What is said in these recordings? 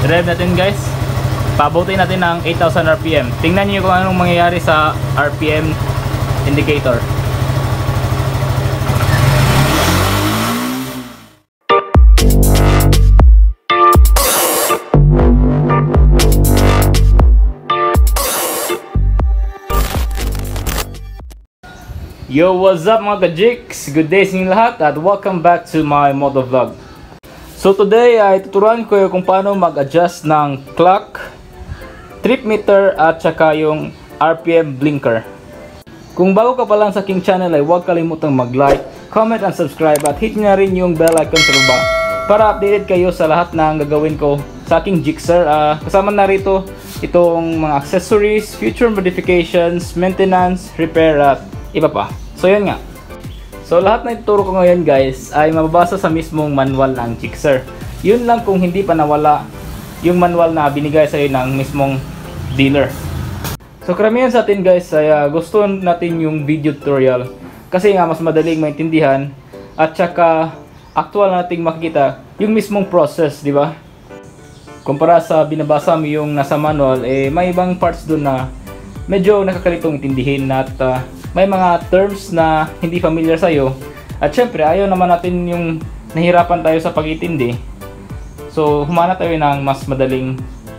Rev natin guys. Pabutin natin ng 8,000 RPM. Tingnan niyo kung anong mangyayari sa RPM indicator. Yo, what's up mga ka-jigs? Good day sa inyo lahat at welcome back to my motovlog. So today ay tuturuan ko kung paano mag-adjust ng clock, trip meter at saka yung RPM blinker. Kung bago ka pa lang sa aking channel ay huwag kalimutang mag-like, comment and subscribe at hit nyo na rin yung bell icon sa baba para updated kayo sa lahat ng gagawin ko sa aking jigsaw. Kasama na rito itong mga accessories, future modifications, maintenance, repair at iba pa. So yun nga. So lahat na ituturo ko ngayon guys ay mababasa sa mismong manual ng jigsaw. Yun lang kung hindi pa nawala yung manual na binigay sa iyo ng mismong dealer. So karamihan sa atin guys ay gusto natin yung video tutorial kasi nga mas madaling maintindihan at saka actual nating makikita yung mismong process, di ba? Kumpara sa binabasa mo yung nasa manual, may ibang parts doon na medyo nakakalitong intindihin at may mga terms na hindi familiar sa'yo. At syempre, ayaw naman natin yung nahirapan tayo sa pag-intindi. So, humana tayo ng mas madaling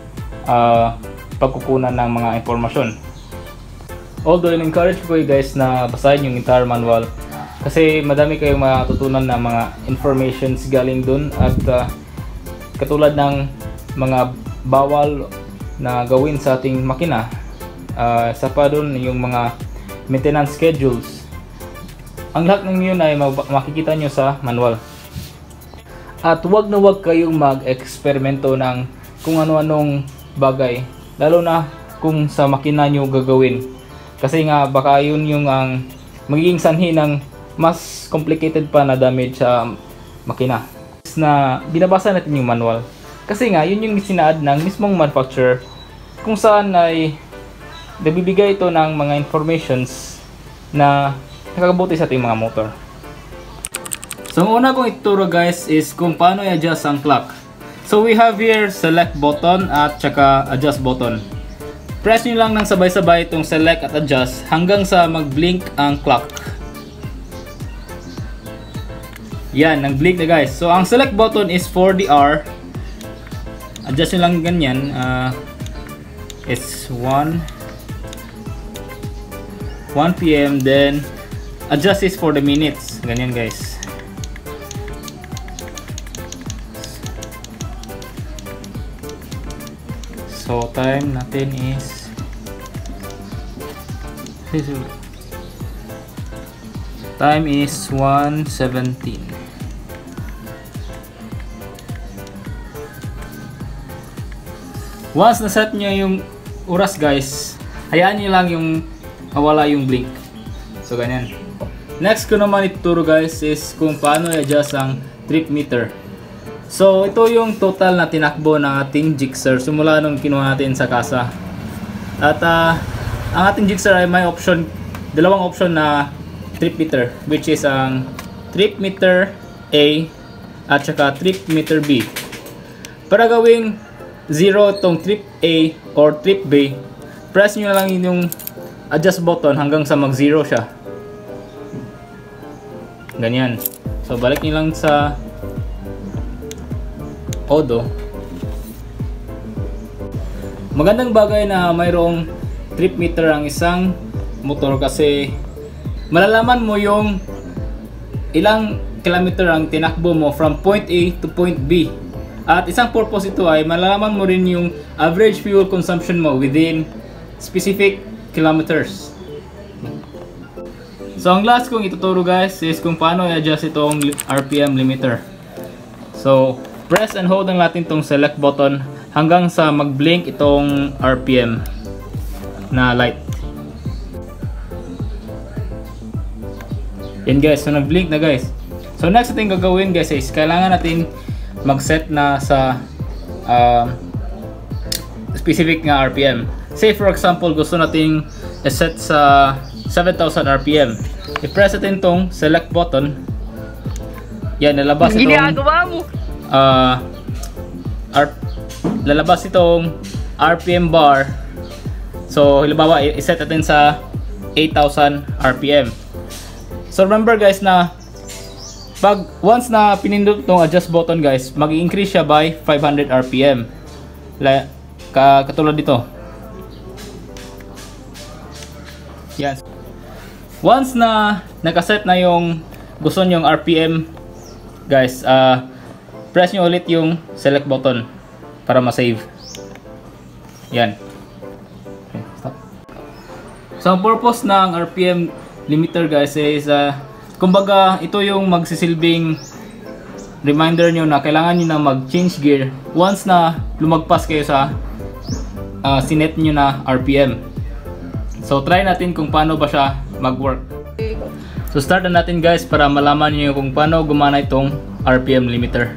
pagkukunan ng mga impormasyon. Although, in-encourage ko guys na basahin yung entire manual. Kasi madami kayong matutunan na mga informations galing dun. At katulad ng mga bawal na gawin sa ating makina. Isa pa dun yung mga maintenance schedules. Ang lahat ng yun ay makikita nyo sa manual. At wag na wag kayong mag-eksperimento ng kung ano-anong bagay, lalo na kung sa makina nyo gagawin. Kasi nga baka yun yung ang magiging sanhi ng mas complicated pa na damage sa makina. Na binabasa natin yung manual. Kasi nga yun yung sinaad ng mismong manufacturer kung saan ay nabibigay ito ng mga informations na nakakabuti sa ating mga motor. So ang una kong ituturo guys is kung paano i-adjust ang clock. So we have here select button at saka adjust button. Press nyo lang ng sabay-sabay itong select at adjust hanggang sa mag-blink ang clock. Yan, nag-blink na guys. So ang select button is for the hour. Adjust nyo lang ganyan. It's 1 PM, then adjust is for the minutes, ganyan guys. So time natin is time is 1:17. Once na set nyo yung oras guys, hayaan nyo lang yung mawala yung blink. So ganyan. Next ko naman ituturo guys is kung paano i-adjust ang trip meter. So ito yung total na tinakbo ng ating jigsaw simula nung kinuha natin sa kasa. At ang ating jigsaw ay may option, dalawang option na trip meter, which is ang trip meter A at saka trip meter B. Para gawing 0 itong trip A or trip B, press nyo lang yung adjust button hanggang sa mag 0 siya. Ganyan. So balik nyo lang sa Odo. Magandang bagay na mayroong trip meter ang isang motor kasi malalaman mo yung ilang kilometer ang tinakbo mo from point A to point B. At isang purpose ito ay malalaman mo rin yung average fuel consumption mo within specific kilometers. So ang last kong ituturo guys is kung paano i-adjust itong RPM limiter. So press and hold lang natin itong select button hanggang sa mag-blink itong RPM na light. Yan guys, so nag-blink na guys. So next natin gagawin guys is kailangan natin mag-set na sa specific nga RPM. Say for example, gusto nating i-set sa 7,000 RPM. I-press natin tong select button. Yan, nalabas itong lalabas itong RPM bar. So halimbawa i-set natin sa 8,000 RPM. So remember guys na pag once na pinindot tong adjust button guys, mag-increase siya by 500 RPM. Katulad dito. Yan. Once na nakaset na yung gusto nyong RPM guys, press nyo ulit yung select button para ma-save. Yan. Okay, stop. So ang purpose ng RPM limiter guys is kumbaga ito yung magsisilbing reminder nyo na kailangan nyo na mag-change gear once na lumagpas kayo sa sinet nyo na RPM. So try natin kung paano ba siya mag-work. So start na natin guys para malaman nyo kung paano gumana itong RPM limiter.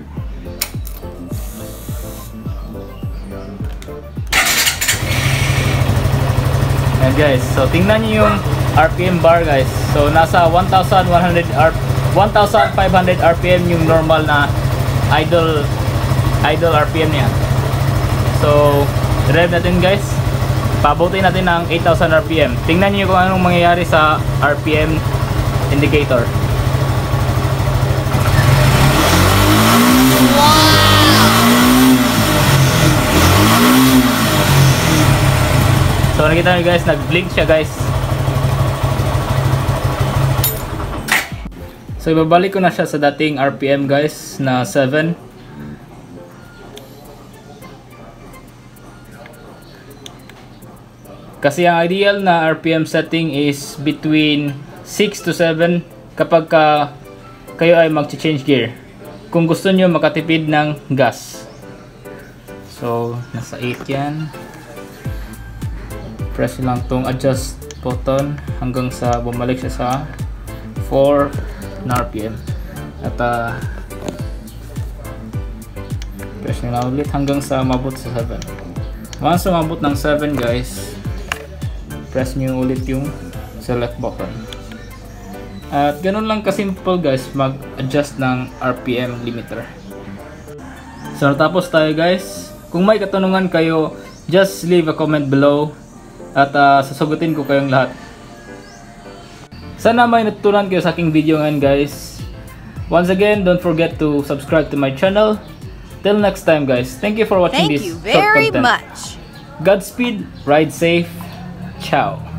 Ayan guys, so tingnan nyo yung RPM bar guys. So nasa 1,500 RPM yung normal na idle RPM niya. So drive natin guys. Pabutin natin ng 8,000 RPM. Tingnan niyo kung anong mangyayari sa RPM indicator. So nakita niyo guys, nag-blink siya guys. So ibabalik ko na siya sa dating RPM guys na 7. Kasi ang ideal na RPM setting is between 6 to 7 kapag kayo ay mag-change gear. Kung gusto nyo makatipid ng gas. So nasa 8 yan. Press lang tong adjust button hanggang sa bumalik siya sa 4 na RPM. At press nyo na ulit hanggang sa mabot sa 7. Once umabot ng 7 guys, press nyo ulit yung select button. At ganun lang kasimple guys mag-adjust ng RPM limiter. So natapos tayo guys. Kung may katanungan kayo, just leave a comment below at sasagutin ko kayong lahat. Sana may natutunan kayo sa aking video ngayon guys. Once again, don't forget to subscribe to my channel. Till next time guys. Thank you for watching this short content. Thank you very much. Godspeed, ride safe. Ciao.